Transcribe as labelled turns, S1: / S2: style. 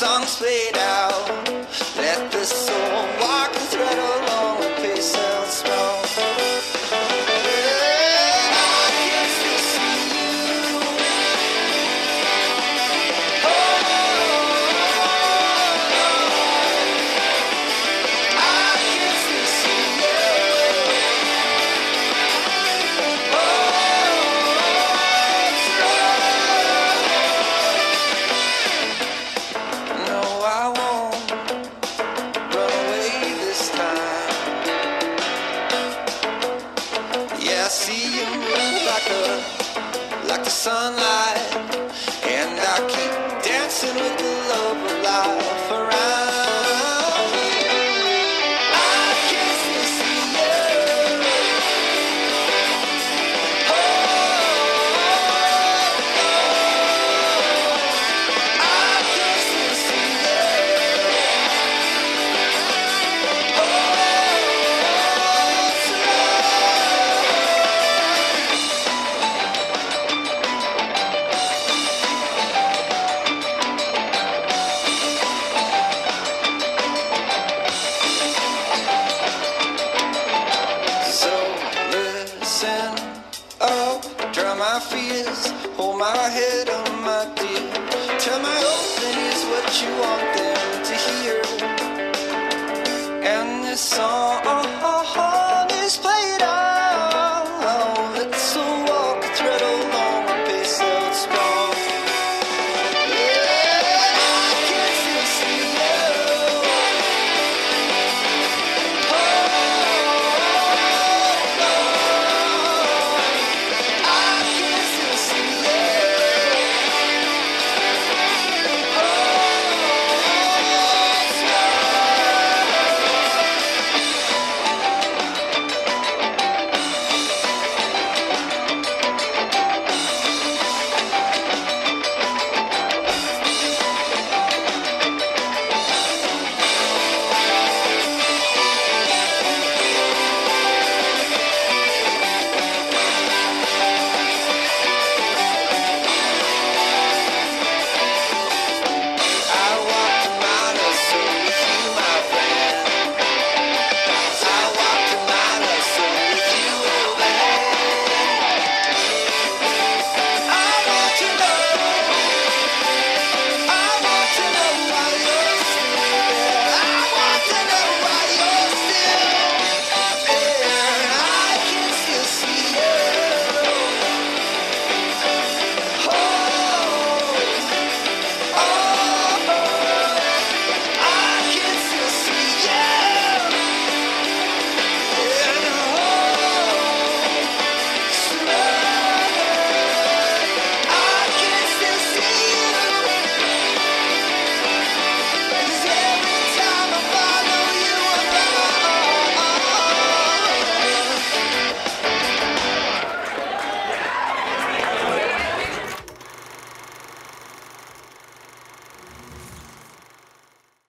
S1: song's played out. Let the soul walk the thread along with pace and smell. I see you move like the sunlight, and I keep dancing with the love of life around. I can still see you. Oh, I can still see you. Oh, dry my fears, hold my head on my dear. Tell my open ears what you want them to hear. And this song